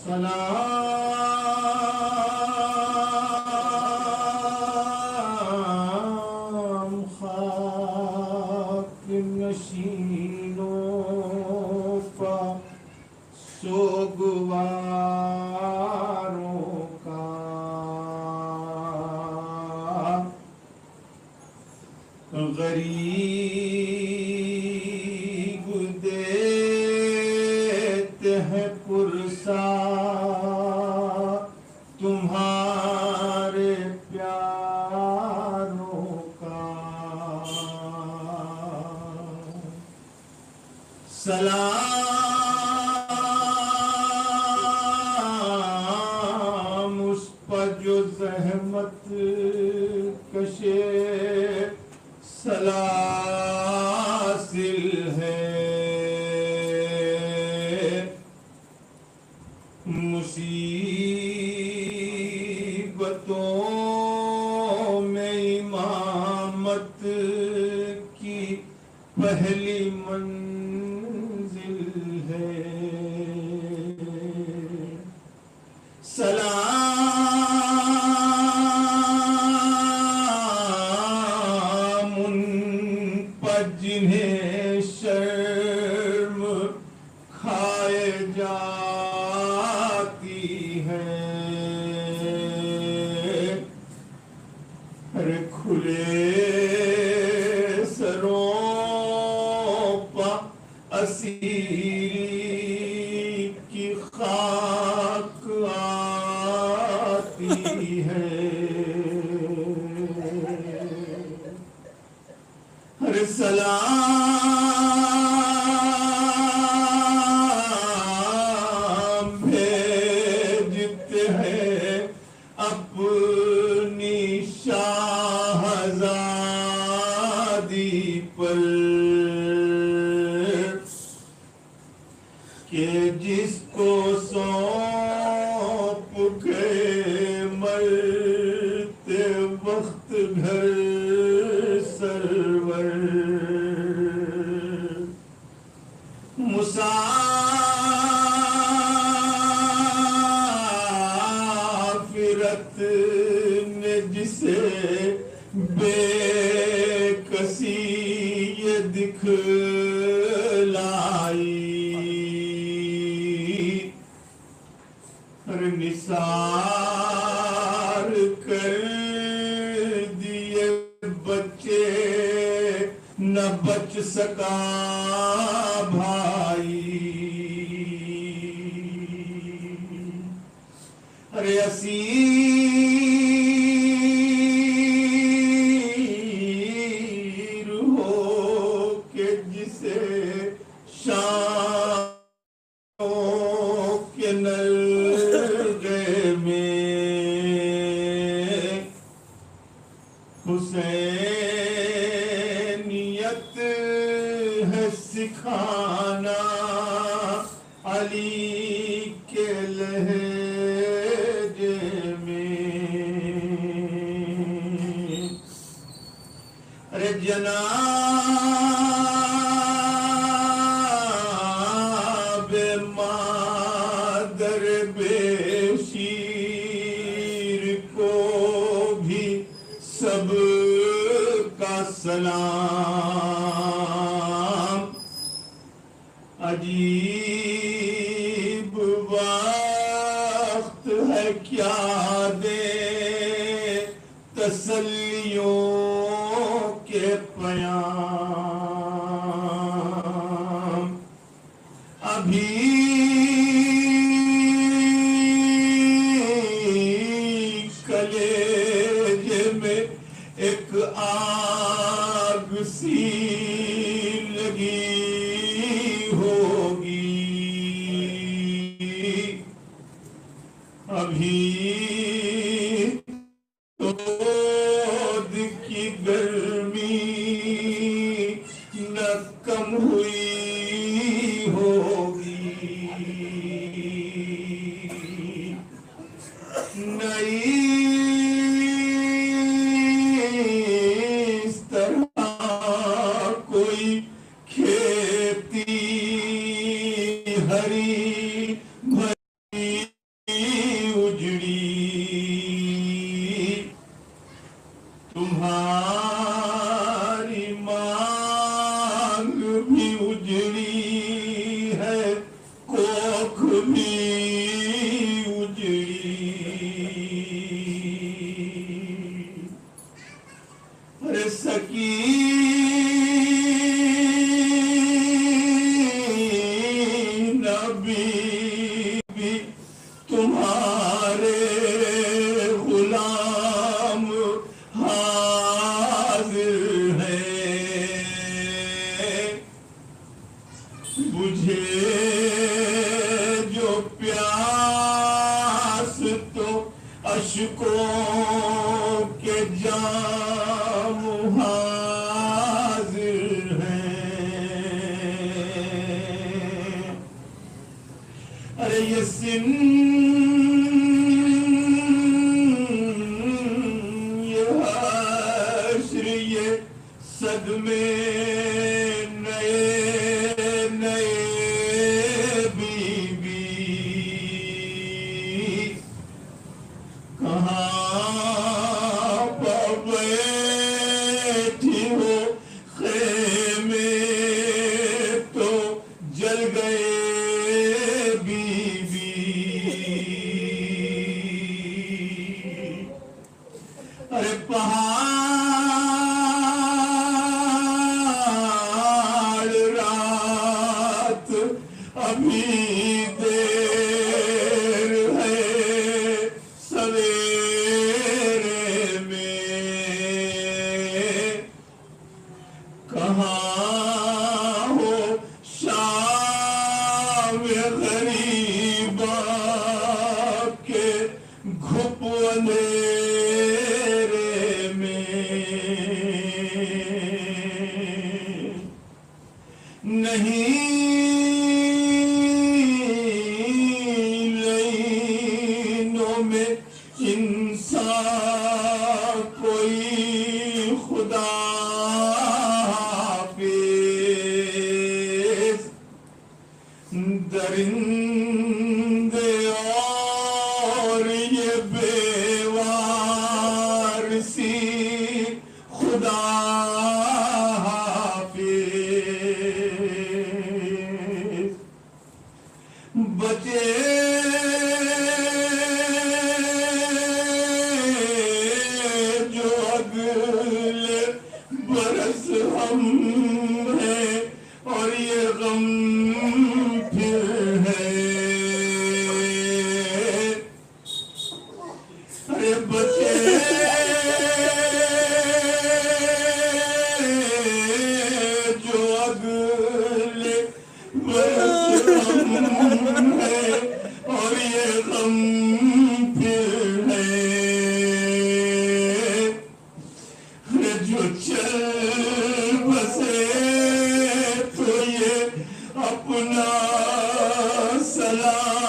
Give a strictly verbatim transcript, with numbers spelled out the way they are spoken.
سلام خاک نشینوں پا سوگواروں کا غریب دیتے ہیں پرسا تمہارے پیاروں کا سلام اس پر جو زحمت کشے سلاسل ہے مصیبتوں میں امامت کی پہلی منزل ہے سلام ان پر جنہیں شرم کھائے جاتی ہے ہر کھلے سروں پا اسیری کی خاک آتی ہے ہر سلام بھیجتے ہیں اپنی شاہزادی پر کہ جس کو سونپ گئے مرتے وقت گھر سرور مسافرت نے جسے بے کسی یہ دکھلائی ہر نثار کر دیے بچے نہ بچ سکا بھائی ارے اسیر ہو کہ جسے شاموں کے نلگے میں حسینیت ہے سکھانا علی کے لہجے میں ارے جناب مادر بے شیر کو بھی سب کا سلام عجیب وقت ہے کیا دے تسلیوں کے پیام ابھی کلیجے میں ایک آگ سی لگی ہوگی ابھی دودھ کی گرمی نہ کم ہوئی ہوگی نئی اس طرح کوئی کھیتی ہری ابھی بھی تمہارے غلام حاضر ہیں، بجھے جو پیاس تو اشکوں کے جام حاضر ہیں۔ ارے یہ سن یہ حشر یہ صدمے نئے نئے بی بی کہاں پر بیٹھی ہو خیمے تو جل گئے بی بی۔ ارے پہاڑ رات ابھی دیر ہے سویرے میں، کہاں ہو شام غریبا کے گھپ اندھیرے میں، نہیں لینوں میں انسان کوئی خدا حافظ، درندے اور یہ بیوارسی خدا حافظ، بچے جو اگلے برس ہم ہیں اور یہ غم پھر ہے۔ ارے بچے جو اگلے برس ہم ہیں اور یہ غم پھر ہے، جو چل بسے تو یہ اپنا سلام